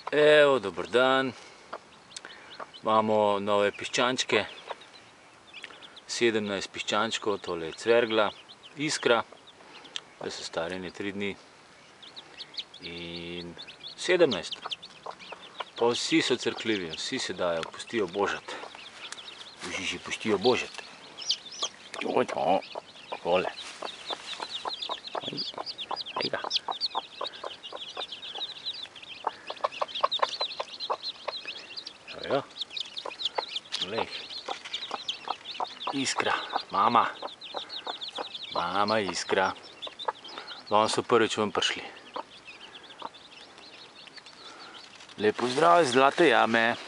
Evo, dober dan. Imamo nove piščančke. 17 piščančkov, tole je cvergla, iskra. Zdaj so stari 3 dni. In 17. Pa vsi so crkljivi, vsi se dajo, pustijo božati. Žiži pustijo božati. Tole. Ega. Evo. Glej. Iskra, mama. Mama Iskra. Danes so prvič ven prišli. Lep pozdrav iz Zlate jame.